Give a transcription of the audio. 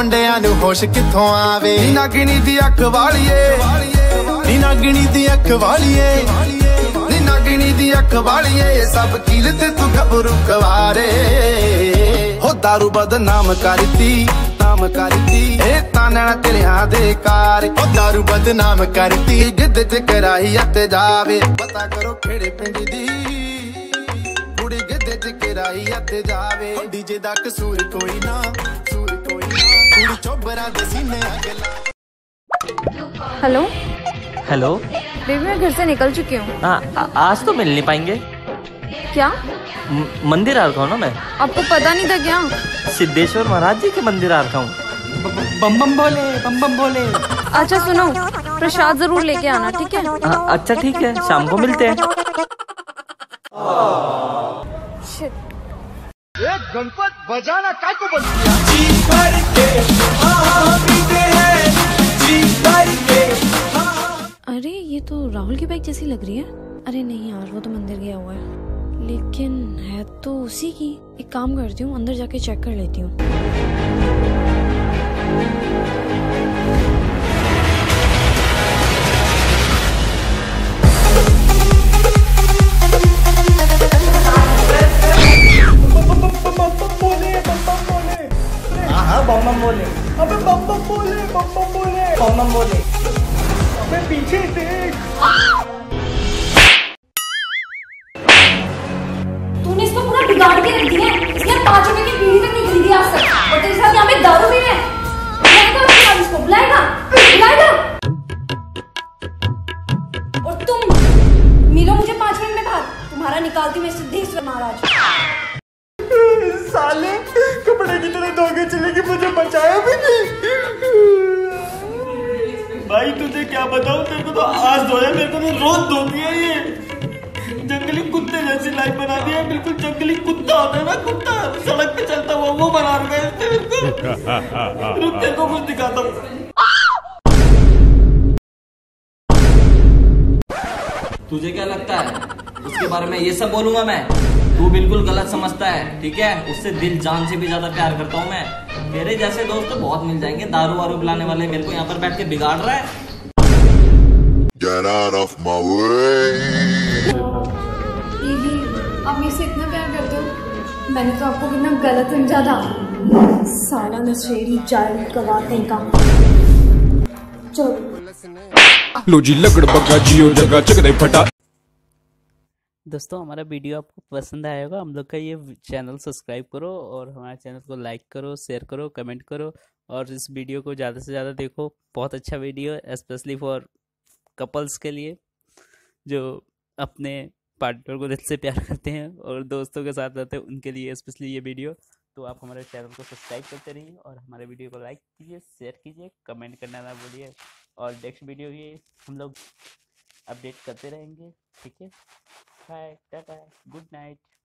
ਮੁੰਡਿਆਂ ਨੂੰ ਹੋਸ਼ ਕਿੱਥੋਂ ਆਵੇ। ਨੀ ਨਾਗਣੀ ਦੀ ਅੱਖ ਵਾਲੀਏ, ਨੀ ਨਾਗਣੀ ਦੀ ਅੱਖ ਵਾਲੀਏ, ਨੀ ਨਾਗਣੀ ਦੀ ਅੱਖ ਵਾਲੀਏ, ਸਭ ਕੀਲ ਤੇ ਤੂੰ ਗੱਭਰੂ ਕਵਾਰੇ। ਹੋ ਦਾਰੂ ਬਦਨਾਮ ਕਰਤੀ, ਨਾਮ ਕਰਤੀ ਇਹ ਤਾਂ ਨੈਣਾ ਤੇਰਿਆਂ ਦੇ ਕਾਰ। ਹੋ ਦਾਰੂ ਬਦਨਾਮ ਕਰਤੀ ਗਿੱਧ ਚ ਕਰਾਈ ਅਤੇ ਜਾਵੇ। ਪਤਾ ਕਰੋ ਖੇੜੇ ਪਿੰਡ ਦੀ ਕੁੜੀ ਗਿੱਧ ਚ ਕਰਾਈ ਅਤੇ ਜਾਵੇ। ਡੀਜੇ ਦਾ ਕਸੂਰ ਕੋਈ ਨਾ, ਕਸੂਰ ਕੋਈ ਨਾ, ਕੁੜੀ ਚੋਬਰਾ ਦੇ ਸੀਨੇ ਅਗਲਾ। हेलो हेलो बेबी, मैं घर से निकल चुकी हूँ। हाँ, आज तो मिल नहीं पाएंगे। क्या? मंदिर आ रखा हूँ ना मैं। आपको पता नहीं था क्या? सिद्धेश्वर महाराज जी के मंदिर आ रखा हूँ। बम बम बोले, बम बम बोले। अच्छा सुनो, प्रसाद जरूर लेके आना, ठीक है? अच्छा ठीक है, शाम को मिलते हैं। गणपत बजाना काय को बंद किया? अरे ये तो राहुल की बाइक जैसी लग रही है। अरे नहीं यार, वो तो मंदिर गया हुआ है, लेकिन है तो उसी की। एक काम करती हूँ, अंदर जाके चेक कर लेती हूँ। बम बम बोले, अबे बम बम बोले, बम बम बोले, बम बम बोले। अबे पीछे देख। तूने इसको पूरा बिगाड़ के रख दिया है। इसने 5 रुपए की बीड़ी तक नहीं खरीदी आज तक, और तेरे साथ यहाँ पे दारू भी है। बुलाएगा इसको, बुलाएगा बुलाएगा। और तुम मिलो मुझे 5 मिनट में बाहर, तुम्हारा निकालती हूँ मैं सिद्धेश्वर महाराज। साले कपड़े की तरह धोखे चले कि मुझे बचाया भी नहीं। भाई तुझे क्या बताऊं, तेरे को तो आज धोया, मेरे को तो रोज धो दिया। ये जंगली कुत्ते जैसी लाइफ बना दिया है। बिल्कुल जंगली कुत्ता होता है ना, कुत्ता सड़क पे चलता हुआ, वो बना रखा है इसने मेरे को। रुक तेरे को कुछ दिखाता हूँ। तुझे क्या लगता है उसके बारे में ये सब बोलूंगा मैं? तू बिल्कुल गलत समझता है, ठीक है? उससे दिल जान से भी ज्यादा प्यार करता हूँ मैं। मेरे जैसे दोस्त तो बहुत मिल जाएंगे, दारू वारू पिलाने वाले। मेरे को यहाँ पर बैठ के बिगाड़ रहा है। Get out of my way. दीदी, आप मेरे से इतना प्यार करते हो? मैंने तो आपको कितना गलत समझा था। साला नशेड़ी जाल कवाते का। चलो लो जी लगड़ बग्गा जियो जगह चकदे फटा। दोस्तों, हमारा वीडियो आपको पसंद आया होगा। हम लोग का ये चैनल सब्सक्राइब करो और हमारे चैनल को लाइक करो, शेयर करो, कमेंट करो, और इस वीडियो को ज़्यादा से ज़्यादा देखो। बहुत अच्छा वीडियो है, स्पेशली फॉर कपल्स के लिए जो अपने पार्टनर को दिल से प्यार करते हैं और दोस्तों के साथ रहते हैं, उनके लिए स्पेशली ये वीडियो। तो आप हमारे चैनल को सब्सक्राइब करते रहिए और हमारे वीडियो को लाइक कीजिए, शेयर कीजिए, कमेंट करना ना भूलिए। और नेक्स्ट वीडियो ये हम लोग अपडेट करते रहेंगे, ठीक है? Bye, tata, good night.